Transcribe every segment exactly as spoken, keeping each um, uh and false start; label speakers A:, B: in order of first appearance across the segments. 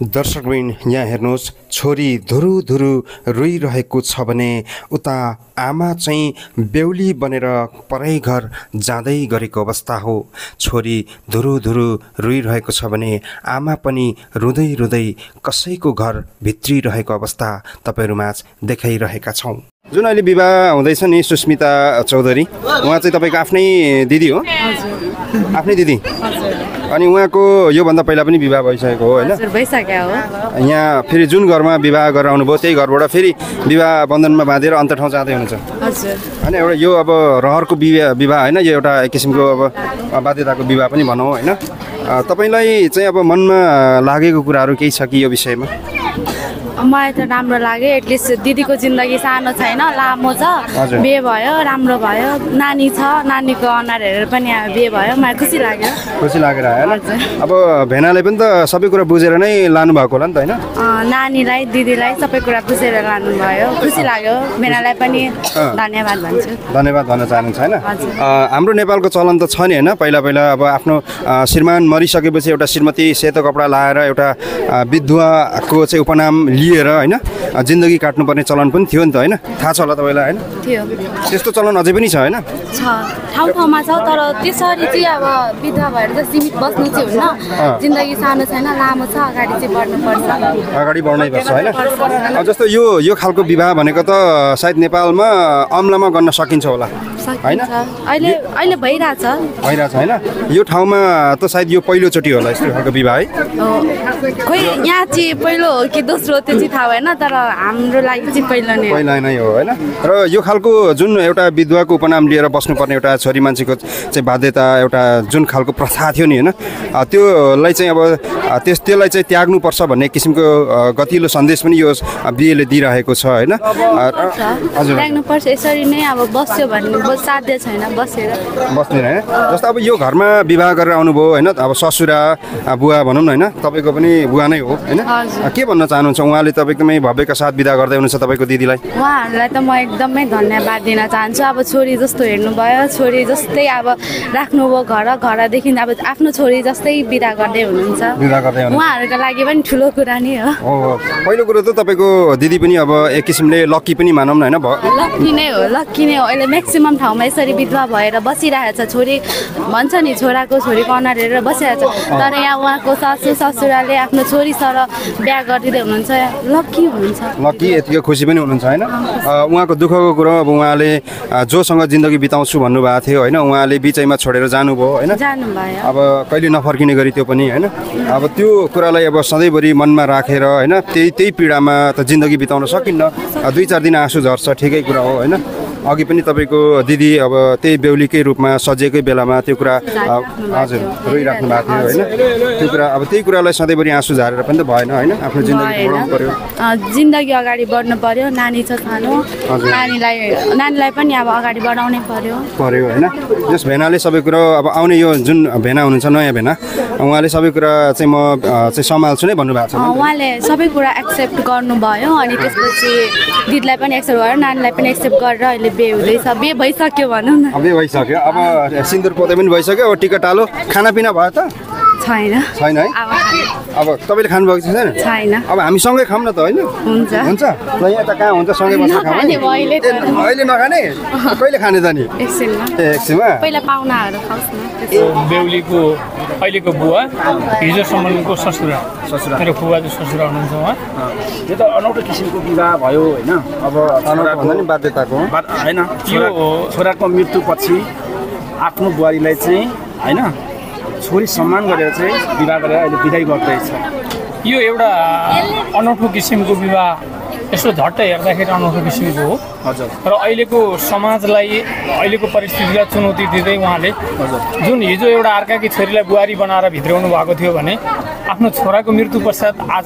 A: दर्शकवृन्द यहाँ हेर्नुहोस्, छोरी धुरु धुरु रोइरहेको छ भने उता आमा चाहिँ बेहुली बनेर परै घर जाँदै गरेको अवस्था हो। छोरी धुरु धुरु रोइरहेको छ भने आमा पनि रुँदै रुँदै कसैको घर भित्रिरहेको अवस्था तपाईँहरूमाझ देखाइरहेका छौँ। जुन अहिले विवाह हुँदैछ नि सुस्मिता चौधरी, उहाँ चाहिँ तपाईँको आफ्नै दिदी हो? आफ्नै दिदी। अनि उहाँको योभन्दा पहिला पनि विवाह भइसकेको हो होइन?
B: भइसक्यो हो।
A: यहाँ फेरि जुन घरमा विवाह गरेर आउनुभयो त्यही घरबाट फेरि विवाह बन्धनमा बाँधेर अन्त ठाउँ जाँदै हुनुहुन्छ
B: हजुर।
A: होइन? एउटा यो अब रहरको विवाह विवाह होइन, यो एउटा एक किसिमको अब बाध्यताको विवाह पनि भनौँ होइन? तपाईँलाई चाहिँ अब मनमा लागेको कुराहरू केही छ कि यो विषयमा?
B: मलाई त राम्रो लाग्यो। एटलिस्ट दिदीको जिन्दगी सानो छैन, लामो छ। बिहे भयो, राम्रो भयो, नानी छ, नानीको अनुहार हेरेर पनि बिहे भयो, मलाई खुसी लाग्यो।
A: खुसी लागेर आयो होइन? अब भेनाले पनि त सबै कुरा बुझेर नै लानु भएको होला नि त होइन?
B: नानीलाई दिदीलाई सबै कुरा बुझेर लानुभयो, खुसी लाग्यो। भेनालाई पनि धन्यवाद भन्छु।
A: धन्यवाद भन्न चाहनुहुन्छ होइन? हाम्रो नेपालको चलन त छ नि होइन? पहिला पहिला अब आफ्नो श्रीमान मरिसकेपछि एउटा श्रीमती सेतो कपडा लाएर एउटा विधवाको चाहिँ उपनाम लिएर होइन जिन्दगी काट्नुपर्ने चलन पनि थियो नि त होइन? थाहा छ होला तपाईँलाई होइन?
B: थियो।
A: त्यस्तो चलन अझै पनि छ होइन?
B: छ, ठाउँ ठाउँमा छ। तर त्यसरी चाहिँ अब विधवा भएर चाहिँ सीमित बस्नु चाहिँ होइन। जिन्दगी सानो छैन, लामो छ, अगाडि चाहिँ बढ्नुपर्छ।
A: अगाडि बढ्नै पर्छ होइन? अब जस्तो यो यो खालको विवाह भनेको त सायद नेपालमा अम्लामा गर्न सकिन्छ होला होइन?
B: अहिले अहिले भइरहेछ
A: भइरहेछ होइन? यो ठाउँमा त सायद यो पहिलोचोटि होला यस्तो खालको विवाह है?
B: खोइ यहाँ चाहिँ पहिलो हो कि दोस्रो त्यो चाहिँ थाहा भएन, तर हाम्रो लागि चाहिँ पहिलो नै
A: पहिला नै हो होइन? र यो खालको जुन एउटा विधवाको उपनाम लिएर बस्नुपर्ने एउटा छोरी मान्छेको चाहिँ बाध्यता, एउटा जुन खालको प्रथा थियो नि होइन, त्योलाई चाहिँ अब त्यस त्यसलाई चाहिँ त्याग्नुपर्छ भन्ने किसिमको गतिलो सन्देश पनि यो बिहेले दिइरहेको छ होइन?
B: हजुर, त्याग्नुपर्छ। यसरी नै अब बस्यो भने साध्य छैन बसेर
A: बस्दैन होइन? जस्तो अब यो घरमा विवाह गरेर आउनुभयो होइन? अब ससुरा बुवा भनौँ न होइन? तपाईँको पनि बुवा नै हो होइन? के भन्न चाहनुहुन्छ? उहाँले तपाईँकोमै भव्यका साथ विदा गर्दै हुनुहुन्छ तपाईँको दिदीलाई?
B: उहाँहरूलाई त म एकदमै धन्यवाद दिन चाहन्छु। अब छोरी जस्तो हेर्नुभयो, छोरी जस्तै अब राख्नुभयो, घर घरदेखि अब आफ्नो छोरी जस्तै विदा गर्दै हुनुहुन्छ।
A: विदा गर्दै हुनुहुन्छ
B: उहाँहरूको लागि पनि ठुलो कुरा नै हो।
A: पहिलो कुरो त तपाईँको दिदी पनि अब एक किसिमले लक्की पनि मानौँ न होइन?
B: लक्की नै हो, लक्की नै हो। अहिले म्याक्सिमम् ठाउँमा यसरी विधवा भएर बसिरहेछ। छोरी भन्छ नि छोराको छोरीको अनुहार हेरेर बसिरहेछ, तर यहाँ उहाँको सासू ससुराले आफ्नो छोरी सर बिहा गरिदिँदै हुनुहुन्छ। लक्की हुनुहुन्छ,
A: लक्की, यतिको खुसी पनि हुनुहुन्छ होइन? उहाँको दुःखको कुरो अब उहाँले जोसँग जिन्दगी बिताउँछु भन्नुभएको थियो होइन? उहाँले बिचैमा छोडेर जानुभयो होइन?
B: जानुभयो।
A: अब कहिले नफर्किने गरी त्यो पनि होइन? अब त्यो कुरालाई अब सधैँभरि मनमा राखेर होइन त्यही त्यही पीडामा त जिन्दगी बिताउन सकिन्न। दुई चार दिन आँसु झर्छ, ठिकै कुरा हो होइन? अघि पनि तपाईँको दिदी अब त्यही बेहुलीकै रूपमा सजिएकै बेलामा त्यो कुरा हजुर रोइराख्नु भएको थियो होइन? त्यो कुरा अब त्यही कुरालाई सधैँभरि आँसु झारेर पनि त भएन होइन? आफ्नो जिन्दगी बढाउनु पर्यो,
B: जिन्दगी अगाडि बढ्नु पर्यो। नानी छ सानो, नानीलाई नानीलाई पनि अब अगाडि बढाउनै पर्यो
A: पर्यो होइन? जस भेनाले सबै कुरो अब आउने यो जुन भेना हुनुहुन्छ नयाँ भेना, उहाँले सबै कुरा चाहिँ म चाहिँ सम्हाल्छु नै भन्नुभएको छ।
B: उहाँले सबै कुरा एक्सेप्ट गर्नुभयो, अनि त्यसपछि दिदीलाई पनि एक्सेप्ट गरेर नानीलाई पनि एक्सेप्ट गरेर अहिले बिहे हुँदैछ। बिहे भइसक्यो भनौँ न?
A: बिहे भइसक्यो। अब सिन्दुर पोते पनि भइसक्यो। अब टिका टालो खानापिना भयो त?
B: छैन
A: छैन है? अब तपाईँले खानुभएको छैन?
B: छैन।
A: अब हामी सँगै खाऊँ न त होइन?
B: हुन्छ
A: हुन्छ। ल यहाँ त कहाँ हुन्छ सँगै बसेर खाऊँ? अहिले नखाने? कहिले खाने त नि?
B: एकछिनमा।
A: ए एकछिनमा
B: पहिला पाहुनाहरू खाओस् न।
C: बेहुलीको अहिलेको बुवा, हिजोसम्मको ससुरा ससुरा मेरो बुवा चाहिँ ससुरा हुनुहुन्छ उहाँ।
D: यो त अनौठो किसिमको विवाह भयो होइन? अब
A: अनौठो भन्दा नि बाध्यताको
D: होइन? यो छोराको मृत्युपछि आफ्नो बुहारीलाई चाहिँ होइन छोरी सम्मान गरेर चाहिँ विवाह गरेर अहिले विदाई गर्दैछ।
C: यो एउटा अनौठो किसिमको विवाह, यसो झट्टै हेर्दाखेरि अनौठो किसिमको हो
D: हजुर।
C: र अहिलेको समाजलाई अहिलेको परिस्थितिलाई चुनौती दिँदै उहाँले हजुर जुन हिजो एउटा अर्काकी छोरीलाई बुहारी बनाएर भित्राउनु भएको थियो भने आफ्नो छोराको मृत्यु पश्चात आज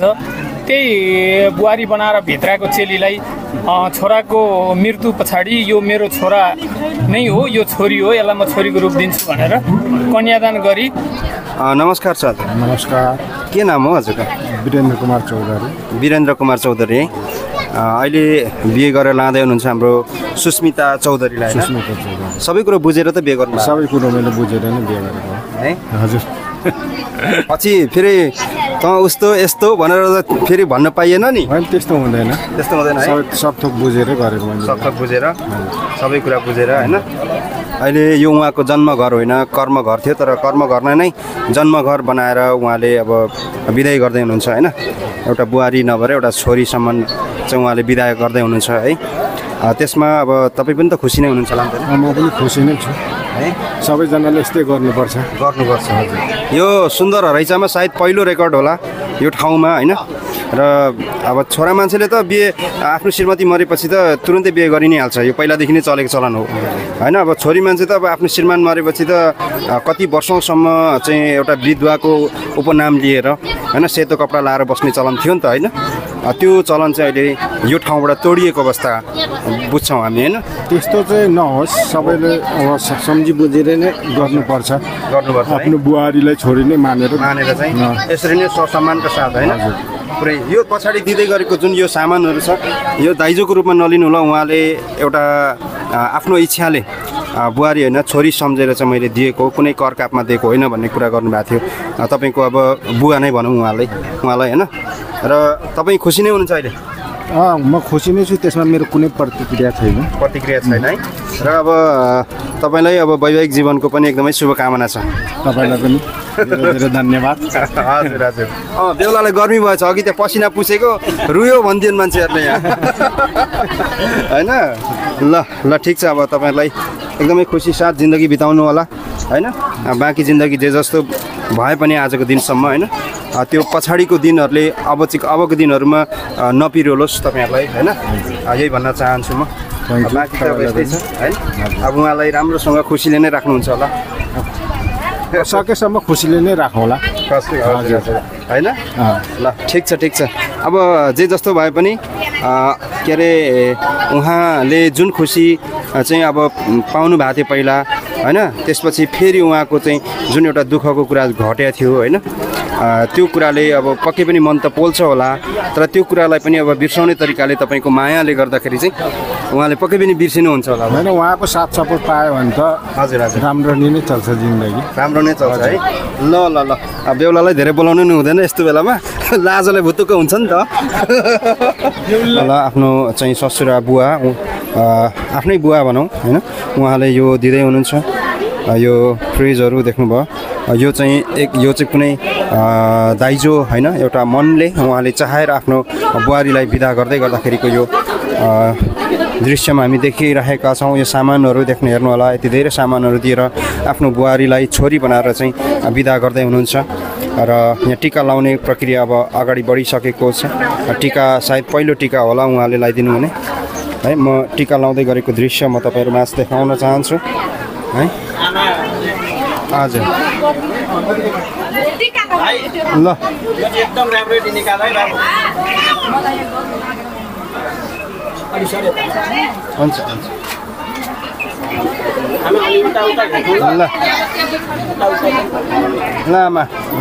C: त्यही बुहारी बनाएर भित्राएको चेलीलाई छोराको मृत्यु पछाडि यो मेरो छोरा नै हो, यो छोरी हो, यसलाई म छोरीको रूप दिन्छु भनेर कन्यादान गरी।
A: नमस्कार सर।
E: नमस्कार।
A: के नाम हो हजुरको?
E: वीरेन्द्र कुमार चौधरी।
A: वीरेन्द्र कुमार चौधरी है? अहिले बिहे गरेर लाँदै हुनुहुन्छ हाम्रो सुस्मिता चौधरीलाई।
E: सुस्मिता चौधरी।
A: सबै कुरो बुझेर त बिहे गर्नु?
E: सबै कुरो मैले बुझेर नै बिहे गरेको
A: है हजुर। पछि फेरि त उस्तो यस्तो भनेर फेरि भन्न पाइएन नि
E: होइन त्यस्तो हुँदैन
A: त्यस्तो हुँदैन है
E: सबै सब थोक बुझेरै गरेको मैले
A: सब थोक बुझेर सबै कुरा बुझेर होइन अहिले यो उहाँको जन्मघर होइन कर्मघर थियो तर कर्मघरलाई नै जन्मघर बनाएर उहाँले अब बिदाई गर्दै हुनुहुन्छ होइन एउटा बुहारी नभएर एउटा छोरीसम्म चाहिँ उहाँले बिदाई गर्दै हुनुहुन्छ है त्यसमा अब तपाईँ पनि त खुसी नै हुनुहुन्छ होला नि त
E: म पनि खुसी नै छु
A: है
E: सबैजनाले यस्तै गर्नुपर्छ
A: गर्नुपर्छ हजुर यो सुन्दर हरैचामा सायद पहिलो रेकर्ड होला यो ठाउँमा होइन र अब छोरा मान्छेले त बिहे आफ्नो श्रीमती मरेपछि त तुरुन्तै बिहे गरि नै हाल्छ यो पहिलादेखि नै चलेको चलन हो होइन अब छोरी मान्छे त अब आफ्नो श्रीमान मरेपछि त कति वर्षौँसम्म चाहिँ एउटा विधवाको उपनाम लिएर होइन सेतो कपडा लाएर बस्ने चलन थियो नि त होइन त्यो चलन चाहिँ अहिले यो ठाउँबाट तोडिएको अवस्था बुझ्छौँ हामी होइन
E: त्यस्तो चाहिँ नहोस् सबैले अब सम्झी बुझेर नै गर्नुपर्छ
A: गर्नुपर्छ
E: आफ्नो बुहारीलाई छोरी नै मानेर
A: मानेर चाहिँ यसरी नै सम्मानको साथ होइन पुरै यो पछाडि दिँदै गरेको जुन यो सामानहरू छ यो दाइजोको रूपमा नलिनु होला उहाँले एउटा आफ्नो इच्छाले बुहारी होइन छोरी सम्झेर चाहिँ मैले दिएको कुनै कर कापमा दिएको होइन भन्ने कुरा गर्नुभएको थियो तपाईँको अब बुवा नै भनौँ उहाँलाई उहाँलाई होइन र तपाईँ खुसी नै हुनुहुन्छ अहिले
E: अँ म खुसी नै छु त्यसमा मेरो कुनै प्रतिक्रिया छैन
A: प्रतिक्रिया छैन है र अब तपाईँलाई अब वैवाहिक जीवनको पनि एकदमै शुभकामना छ
E: तपाईँलाई पनि धेरै धेरै धन्यवाद
A: हजुर हजुर अँ बेहुलालाई गर्मी भएछ अघि त्यहाँ पसिना पुसेको रुयो भनिदिनु मान्छेहरूले यहाँ होइन ल ल ठिक छ अब तपाईँलाई एकदमै खुसी साथ जिन्दगी बिताउनु होला होइन बाँकी जिन्दगी जे जस्तो भए पनि आजको दिनसम्म होइन त्यो पछाडिको दिनहरूले अब चाहिँ अबको दिनहरूमा नपिरोलोस् तपाईँहरूलाई होइन यही भन्न चाहन्छु म बाँकी त यस्तै छ है अब उहाँलाई राम्रोसँग खुसीले नै राख्नुहुन्छ होला
E: सकेसम्म खुसीले नै राखौँ होला
A: होइन ल ठिक छ ठिक छ अब जे जस्तो भए पनि के अरे उहाँले जुन खुसी चाहिँ अब पाउनु भएको थियो पहिला होइन त्यसपछि फेरि उहाँको चाहिँ जुन एउटा दुःखको कुरा घटेको थियो होइन त्यो कुराले अब पक्कै पनि मन त पोल्छ होला तर त्यो कुरालाई पनि अब बिर्साउने तरिकाले तपाईँको मायाले गर्दाखेरि चाहिँ उहाँले पक्कै पनि बिर्सिनुहुन्छ होला
E: होइन उहाँको साथ सपोर्ट पायो भने त
A: हजुर हजुर राम्रो
E: नै चल्छ जिन्दगी
A: राम्रो नै चल्छ है ल ल ल अब बेहुलालाई धेरै बोलाउनु नि हुँदैन यस्तो बेलामा लाजले भुतुक्क हुन्छ नि त ल आफ्नो चाहिँ ससुरा बुवा आफ्नै बुवा भनौँ होइन उहाँले यो दिँदै हुनुहुन्छ यो फ्रिजहरू देख्नुभयो यो चाहिँ एक यो चाहिँ कुनै दाइजो होइन एउटा मनले उहाँले चाहेर आफ्नो बुहारीलाई बिदा गर्दै गर्दाखेरिको यो दृश्यमा हामी देखिरहेका छौँ यो सामानहरू देख्नु हेर्नु होला यति धेरै सामानहरू दिएर आफ्नो बुहारीलाई छोरी बनाएर चाहिँ बिदा गर्दै हुनुहुन्छ र यहाँ टिका लाउने प्रक्रिया अब अगाडि बढिसकेको छ टिका सायद पहिलो टिका होला उहाँले लगाइदिनु हुने है म टिका लाउँदै गरेको दृश्य म तपाईँहरूमा देखाउन चाहन्छु है हजुर ल
D: एकदम राम्रो निकाल्दै बाबु
A: हुन्छ ल ल आमा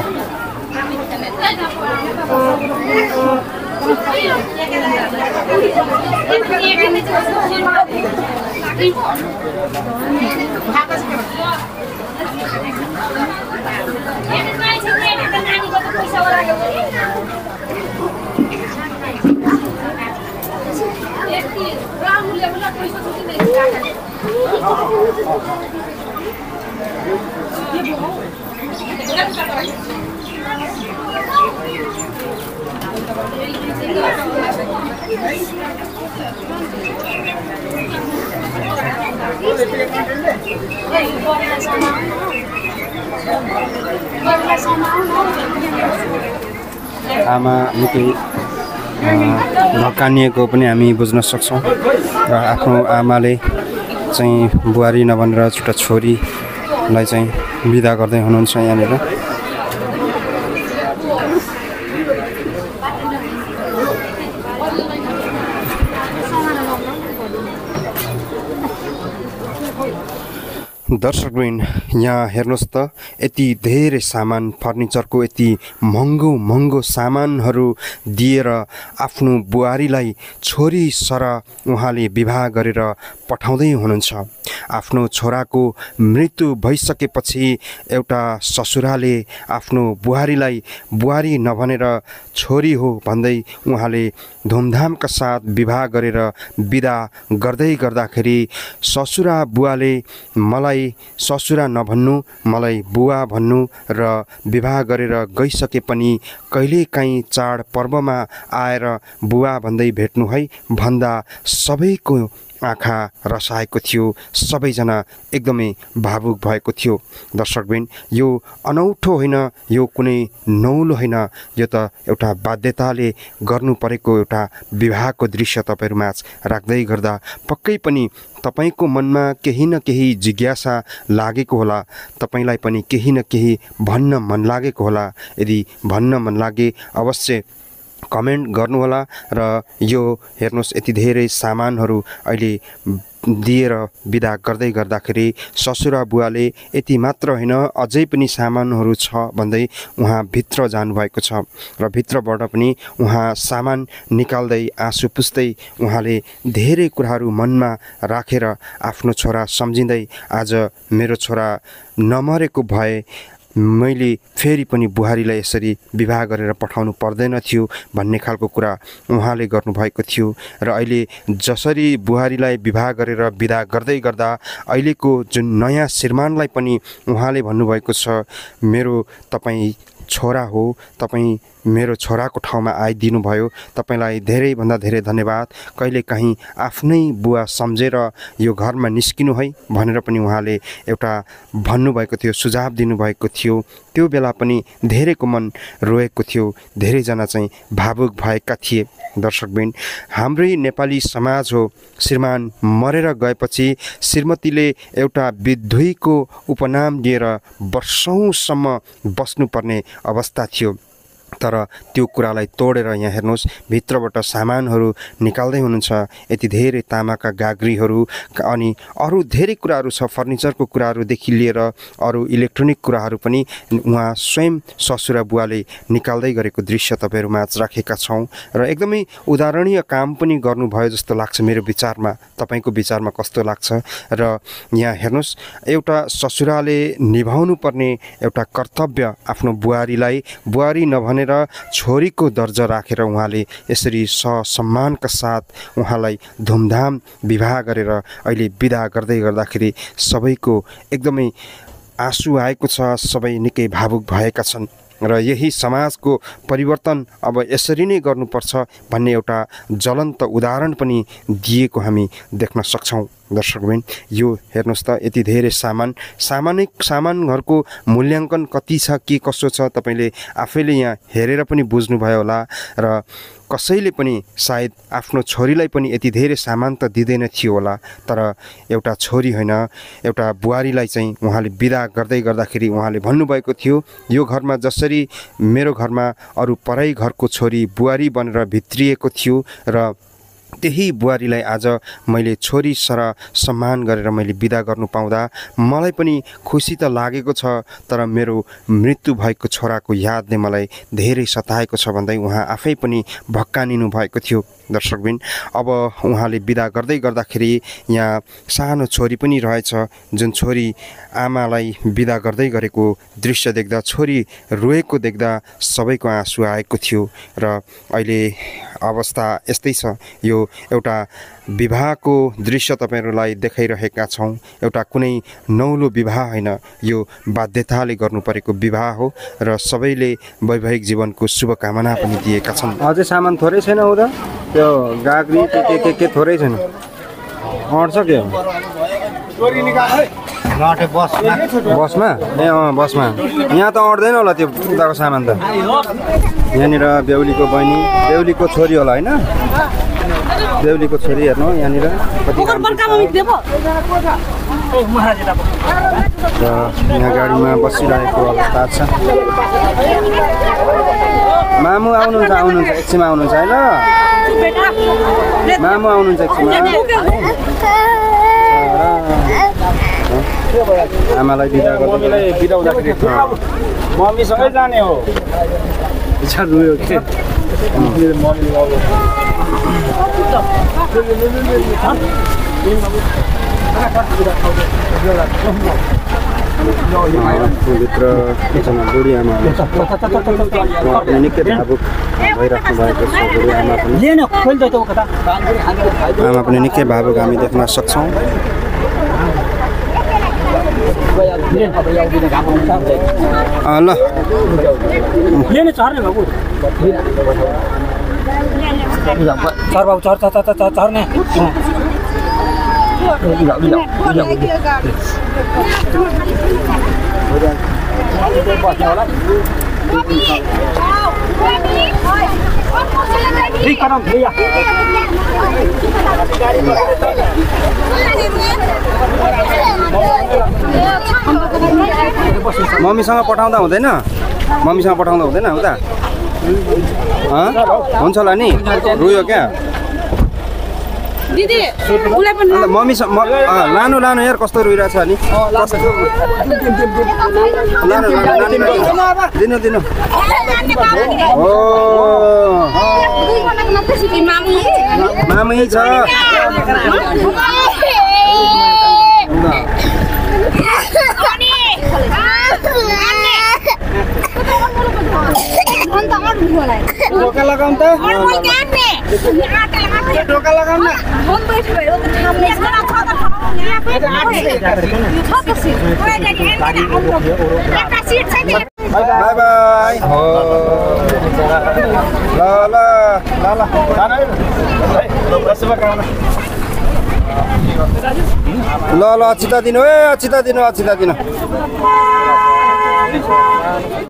A: आमा निकै धक्कानिएको पनि हामी बुझ्न सक्छौँ र आफ्नो आमाले चाहिँ बुहारी नभनेर एउटा छोरीलाई चाहिँ बिदा गर्दै हुनुहुन्छ यहाँनिर दर्शकवृन्द यहाँ हेर्नुहोस् त यति धेरै सामान फर्निचरको यति महँगो महँगो सामानहरू दिएर आफ्नो बुहारीलाई छोरी सर उहाँले विवाह गरेर पठाउँदै हुनुहुन्छ। आफ्नो छोराको मृत्यु भइसकेपछि एउटा ससुराले आफ्नो बुहारीलाई बुहारी नभनेर छोरी हो भन्दै उहाँले धुमधामका साथ विवाह गरेर बिदा गर्दै गर्दाखेरि ससुरा बुवाले मलाई ससुरा नभन्नु मलाई बुवा भन्नु र विवाह गरेर गइसके पनि कहिलेकाहीँ चाड पर्वमा आएर बुवा भन्दै भेट्नु है भन्दा सबैको आँखा रसाएको थियो, सबैजना एकदमै भावुक भएको थियो। दर्शकबिन, यो अनौठो होइन, यो कुनै नौलो होइन, यो त एउटा बाध्यताले गर्नु परेको एउटा विवाहको दृश्य तपाईँहरूमाझ राख्दै गर्दा पक्कै पनि तपाईँको मनमा केही न केही जिज्ञासा लागेको होला, तपाईँलाई पनि केही न केही भन्न मन लागेको होला। यदि भन्न मन लागे अवश्य कमेन्ट गर्नुहोला र यो हेर्नुहोस् यति धेरै सामानहरू अहिले दिएर बिदा गर्दै गर्दाखेरि ससुरा बुवाले यति मात्र होइन अझै पनि सामानहरू छ भन्दै उहाँ भित्र जानुभएको छ र भित्रबाट पनि उहाँ सामान निकाल्दै आँसु पुस्दै उहाँले धेरै कुराहरू मनमा राखेर आफ्नो छोरा सम्झिँदै आज मेरो छोरा नमरेको भए मैले फेरि पनि बुहारीलाई यसरी विवाह गरेर पठाउनु पर्दैन थियो भन्ने खालको कुरा उहाँले गर्नुभएको थियो। र अहिले जसरी बुहारीलाई विवाह गरेर विदा गर्दै गर्दा अहिलेको जुन नयाँ श्रीमानलाई पनि उहाँले भन्नुभएको छ, मेरो तपाईँ छोरा हो, तपाईँ मेरो छोराको ठाउँमा आइदिनु भयो, तपाईँलाई धेरैभन्दा धेरै धन्यवाद। कहिलेकाहीँ आफ्नै बुवा सम्झेर यो घरमा निस्किनु है भनेर पनि उहाँले एउटा भन्नुभएको थियो, सुझाव दिनुभएको थियो। त्यो बेला पनि धेरैको मन रोएको थियो, धेरैजना चाहिँ भावुक भएका थिए। दर्शकबिन, हाम्रै नेपाली समाज हो, श्रीमान मरेर गएपछि श्रीमतीले एउटा विधुईको उपनाम दिएर वर्षौँसम्म बस्नुपर्ने अवस्था थियो। तर त्यो कुरालाई तोडेर यहाँ हेर्नुहोस् भित्रबाट सामानहरू निकाल्दै हुनुहुन्छ। यति धेरै तामाका गाग्रीहरू अनि अरू धेरै कुराहरू छ, फर्निचरको कुराहरूदेखि लिएर अरू इलेक्ट्रोनिक कुराहरू पनि उहाँ स्वयं ससुरा बुवाले निकाल्दै गरेको दृश्य तपाईँहरूमाझ राखेका छौँ र एकदमै उदाहरणीय काम पनि गर्नुभयो जस्तो लाग्छ मेरो विचारमा। तपाईँको विचारमा कस्तो लाग्छ? र यहाँ हेर्नुहोस् एउटा ससुराले निभाउनु पर्ने एउटा कर्तव्य आफ्नो बुहारीलाई बुहारी नभने र छोरीको दर्जा राखेर उहाँले यसरी ससम्मानका साथ उहाँलाई धुमधाम विवाह गरेर अहिले विदा गर्दै गर्दाखेरि सबैको एकदमै आँसु आएको छ, सबै निकै भावुक भएका छन् र यही समाजको परिवर्तन अब यसरी नै गर्नुपर्छ भन्ने एउटा ज्वलन्त उदाहरण पनि दिएको हामी देख्न सक्छौँ। दर्शकबिन, यो हेर्नुहोस् त यति धेरै सामान सामानिक सामानहरूको मूल्याङ्कन कति छ, के कसो छ, तपाईँले आफैले यहाँ हेरेर पनि बुझ्नुभयो होला। र कसैले पनि सायद आफ्नो छोरीलाई पनि यति धेरै सामान त दिँदैन थियो होला, तर एउटा छोरी होइन एउटा बुहारीलाई चाहिँ उहाँले विदा गर्दै गर्दाखेरि उहाँले भन्नुभएको थियो, यो घरमा जसरी मेरो घरमा अरू पराई घरको छोरी बुहारी बनेर भित्रिएको थियो र त्यही बुहारीलाई आज मैले छोरी सर सम्मान गरेर मैले विदा गर्नु पाउँदा मलाई पनि खुसी त लागेको छ, तर मेरो मृत्यु भएको छोराको यादले मलाई धेरै सताएको छ भन्दै उहाँ आफै पनि भक्कानिनु भएको थियो। दर्शकबिन, अब उहाँले विदा गर्दै गर्दाखेरि यहाँ सानो छोरी पनि रहेछ, जुन छोरी आमालाई विदा गर्दै गरेको दृश्य देख्दा, छोरी रोएको देख्दा सबैको आँसु आएको थियो। र अहिले अवस्था यस्तै छ। यो एउटा विवाहको दृश्य तपाईँहरूलाई देखाइरहेका छौँ। एउटा कुनै नौलो विवाह होइन, यो बाध्यताले गर्नु परेको विवाह हो र सबैले वैवाहिक जीवनको शुभकामना पनि दिएका छन्।
E: अझै सामान थोरै छैन हो त, त्यो गाग्री के के के के थोरै छैन, अँट्छ के हो बसमा? ए अँ बसमा। यहाँ त अँट्दैन होला त्यो उताको सामान त। यहाँनिर बेहुलीको बहिनी, बेहुलीको छोरी होला होइन, बेहुलीको छोरी हेर्नु यहाँनिर कति र यहाँ गाडीमा बसिरहेको अवस्था छ। मामु आउनुहुन्छ आउनुहुन्छ एकछिनमा आउनुहुन्छ होइन, मामु आउनुहुन्छ एकछिनमा। आमालाई बिदा गर्नुलाई बिदा हुँदाखेरि मम्मीसँगै जाने हो। इच्छा रोयो के भित्र एकजना बुढी आमा पनि निकै भावुक भइराख्नु भएको छ। बुढी आमा पनि आमा पनि निकै भावुक हामी देख्न सक्छौँ। ल
F: चर बाबु चर चर चर चर्ने
E: मम्मीसँग पठाउँदा हुँदैन? मम्मीसँग पठाउँदा हुँदैन उता? हुन्छ होला नि, रुयो क्या
B: दिदी उलाई पनि
E: अन्त मम्मीसँग लानु लानु यार कस्तो रोइरहेछ नि लानु दिनु दिनु ओ मामी छ
F: ढोका लगाउँ त ढोका लगाउँ न
E: बाई बाई हो ल ल ल ल अचिता दिनु ए अचिता दिनु अचिता दिनु